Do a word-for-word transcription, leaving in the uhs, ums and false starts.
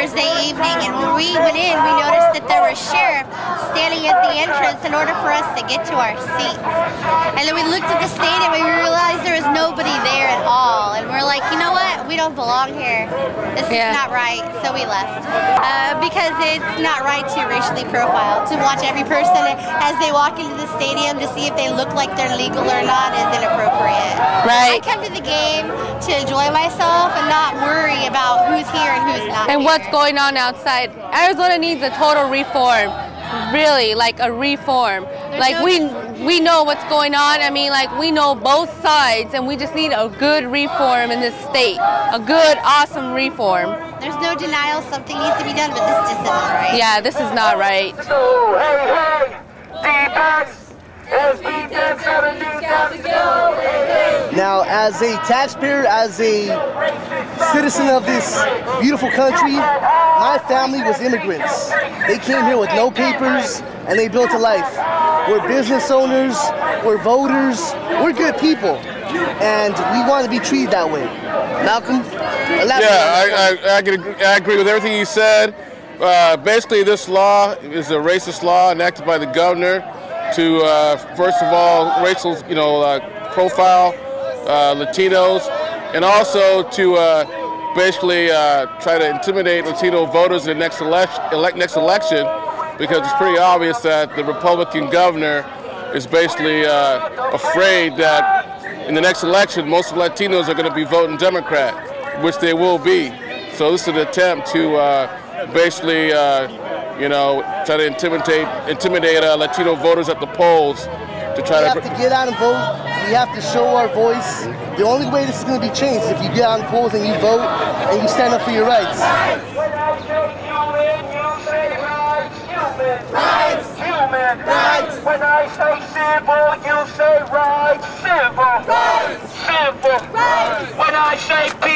Thursday evening, and when we went in, we noticed that there were sheriffs standing at the entrance in order for us to get to our seats. And then we looked at the stadium and we realized there was nobody there at all. And we're like, you know what? We don't belong here. This yeah. is not right. So we left. Uh, because it's not right to racially profile. To watch every person as they walk into the stadium to see if they look like they're legal or not is inappropriate. Right. I come to the game to enjoy myself and not worry about who's here and who's not And here. what's going on outside. Arizona needs a total reform. Really, like a reform. There's like no we we know what's going on. I mean, like we know both sides, and we just need a good reform in this state. A good, awesome reform. There's no denial something needs to be done, but this just isn't right. Yeah, this is not right. So, hey, hey, D-Pax, S B ten seventy thousand go, hey, hey. Now, as a taxpayer, as a citizen of this beautiful country, my family was immigrants. They came here with no papers, and they built a life. We're business owners, we're voters, we're good people, and we want to be treated that way. Malcolm? Yeah, I, I, I, agree, I agree with everything you said. Uh, basically, this law is a racist law enacted by the governor to, uh, first of all, racial, you know, uh, profile uh, Latinos, and also to uh, basically uh, try to intimidate Latino voters in the next election, elect, next election, because it's pretty obvious that the Republican governor is basically uh, afraid that in the next election, most of Latinos are going to be voting Democrat, which they will be. So this is an attempt to uh, basically, uh, you know, try to intimidate, intimidate uh, Latino voters at the polls to try we to. We have to get out and vote. We have to show our voice. The only way this is going to be changed is if you get out in the polls and you vote and you stand up for your rights. Rights, human rights. When I say civil, you say rights. Civil, rights. Civil, rights. When I say peace.